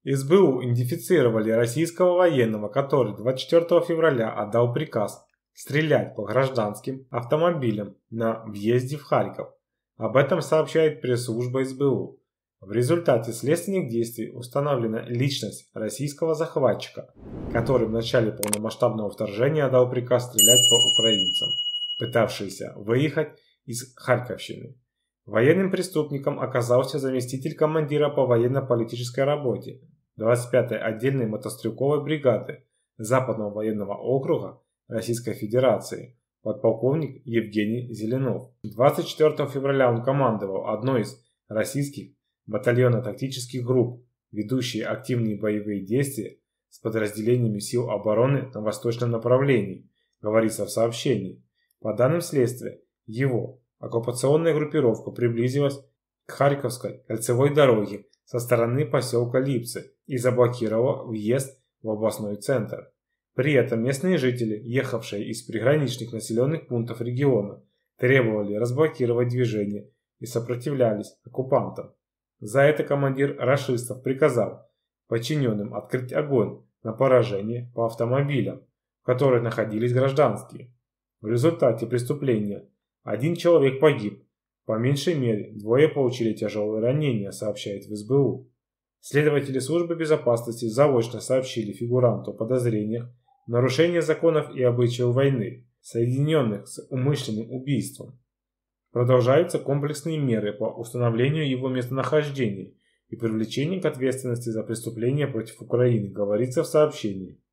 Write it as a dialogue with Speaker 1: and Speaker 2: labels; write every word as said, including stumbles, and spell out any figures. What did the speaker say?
Speaker 1: эс бэ у идентифицировали российского военного, который двадцать четвёртого февраля отдал приказ стрелять по гражданским автомобилям на въезде в Харьков. Об этом сообщает пресс-служба эс бэ у. В результате следственных действий установлена личность российского захватчика, который в начале полномасштабного вторжения отдал приказ стрелять по украинцам, пытавшимся выехать из Харьковщины. Военным преступником оказался заместитель командира по военно-политической работе двадцать пятой отдельной мотострелковой бригады Западного военного округа Российской Федерации, подполковник Евгений Зеленов. двадцать четвёртого февраля он командовал одной из российских батальонно-тактических групп, ведущие активные боевые действия с подразделениями сил обороны на восточном направлении, говорится в сообщении. По данным следствия, его оккупационная группировка приблизилась к Харьковской кольцевой дороге со стороны поселка Липцы и заблокировала въезд в областной центр. При этом местные жители, ехавшие из приграничных населенных пунктов региона, требовали разблокировать движение и сопротивлялись оккупантам. За это командир рашистов приказал подчиненным открыть огонь на поражение по автомобилям, в которых находились гражданские. В результате преступления один человек погиб, по меньшей мере двое получили тяжелые ранения, сообщает в эс бэ у. Следователи службы безопасности заочно сообщили фигуранту о подозрениях в нарушении законов и обычаев войны, соединенных с умышленным убийством. Продолжаются комплексные меры по установлению его местонахождения и привлечению к ответственности за преступления против Украины, говорится в сообщении.